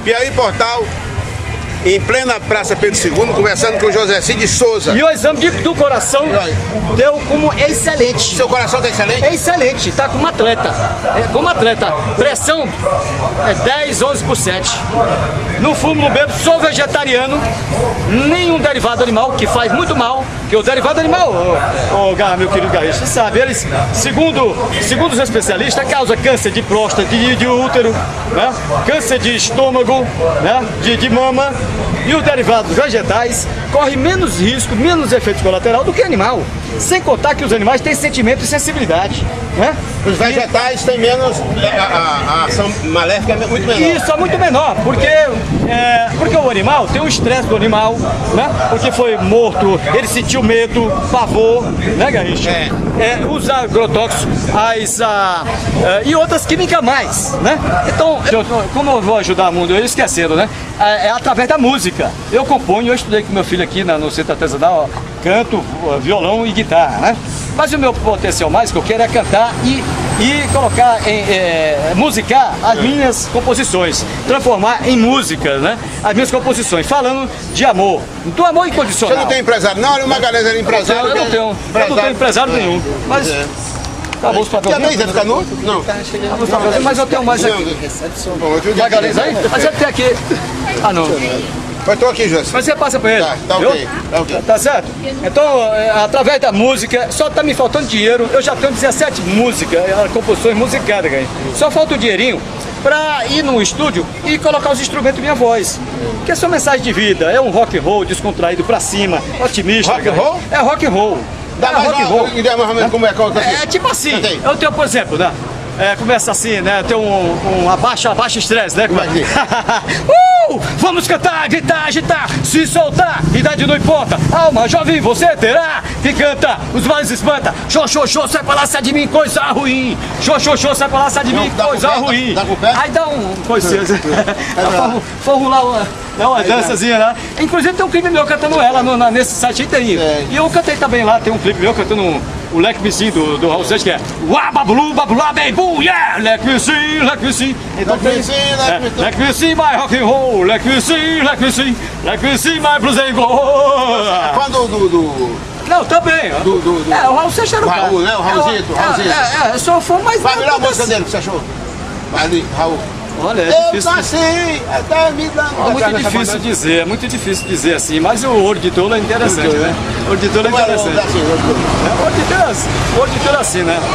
Piauí Portal, em plena Praça Pedro II, conversando com o José Cid Souza. E o exame do coração deu como excelente. Seu coração está excelente? É excelente, tá como atleta. Como atleta. Pressão é 10, 11 por 7. Não fumo, não bebo, sou vegetariano. Nenhum derivado animal, que faz muito mal. Que o derivado animal, meu querido Garrincha, você sabe, eles, segundo os especialistas, causa câncer de próstata, de útero, né? Câncer de estômago, né? de mama. E os derivados vegetais correm menos risco, menos efeito colateral do que animal. Sem contar que os animais têm sentimento e sensibilidade, né? Os vegetais têm menos, a ação maléfica é muito menor. Isso é muito menor, porque o animal tem o estresse do animal, né? Porque foi morto, ele sentiu medo, pavor, né, Garrincha? Os agrotóxicos, e outras químicas a mais, né? Então, como eu vou ajudar o mundo? Eu esquecendo, né? É através da música. Eu componho, eu estudei com meu filho aqui no Centro Artesanal, canto, violão e guitarra, né? Mas o meu potencial mais que eu quero é cantar e colocar musicar as minhas composições, transformar em músicas, né? As minhas composições, falando de amor, do amor incondicional. Você não tem empresário? Não, o Magalhães era empresário. Eu não tenho empresário nenhum, mas... Acabou os papéis. Também você fica nu? Não. Mas eu tenho mais aqui. Magalhães aí? Mas ele tem aqui. Ah, não. Eu estou aqui, José. Mas você passa para ele. Tá ok. Tá certo? Então, através da música, só tá me faltando dinheiro. Eu já tenho 17 músicas, composições musicadas, cara. Só falta o dinheirinho para ir no estúdio e colocar os instrumentos minha voz. Que é sua mensagem de vida. É um rock and roll descontraído pra cima, otimista. Rock and roll? É rock and roll. Dá mais ideia mais ou menos como é que tipo assim, eu tenho, por exemplo, né? Começa assim, né? Tem um abaixo estresse, né? Vamos cantar, gritar, agitar, se soltar, idade não importa, alma jovem você terá, que canta, os males espanta, xô, sai pra lá, sai de mim, coisa ruim, xô, sai pra lá, sai de mim, coisa ruim. Aí dá um coisinha, formular uma dançazinha, né? Inclusive tem um clipe meu cantando ela nesse site aí tem. E eu cantei também lá, tem um clipe meu cantando o Leque Me Sim do Raul Seixas, que é Babulu, babulá, baby, yeah! Leque Me Sim. Então tem Leque Me Sim, my rock and roll, Leque Me Sim, my blues and gold. Quando Não, também. O Raul Seixas era o cara. Raul, né? O Raulzito. Eu sou fã, mas... Vai virar a música dele, que você achou? Vai ali, Raul. Olha, é difícil. Eu nasci, até me dando. É muito difícil dizer assim, mas o Ouro de Tolo é interessante, né? O Ouro de Tolo é interessante. O Ouro de Tolo é assim, né?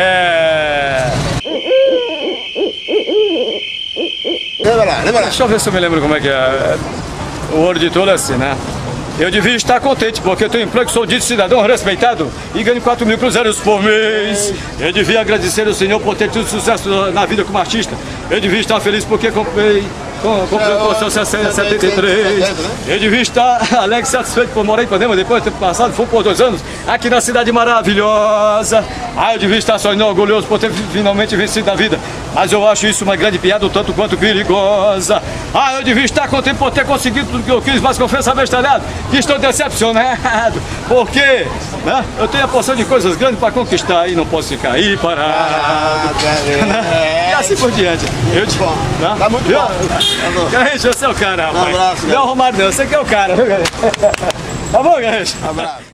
Lembra lá. Deixa eu ver se eu me lembro como é que é. O Ouro de Tolo é assim, né? Eu devia estar contente porque eu tenho emprego, sou dito cidadão respeitado e ganho 4.000 cruzeiros por mês. Eu devia agradecer ao Senhor por ter tido sucesso na vida como artista. Eu devia estar feliz porque comprei o seu 73. Eu devia estar alegre e satisfeito por morar em Ipanema depois de ter passado, foi por 2 anos, aqui na cidade maravilhosa. Eu devia estar sonhando orgulhoso por ter finalmente vencido a vida. Mas eu acho isso uma grande piada, tanto quanto perigosa. Eu devia estar contente por ter conseguido tudo que eu quis, mas confesso abestalhado que estou decepcionado. Porque eu tenho a porção de coisas grandes para conquistar e não posso ficar aí parado. E assim por diante. Tá muito bom. Garrincha, você é o cara, rapaz. Um abraço, não é o Romário não, você que é o cara. Tá bom, Garrincha? Um abraço.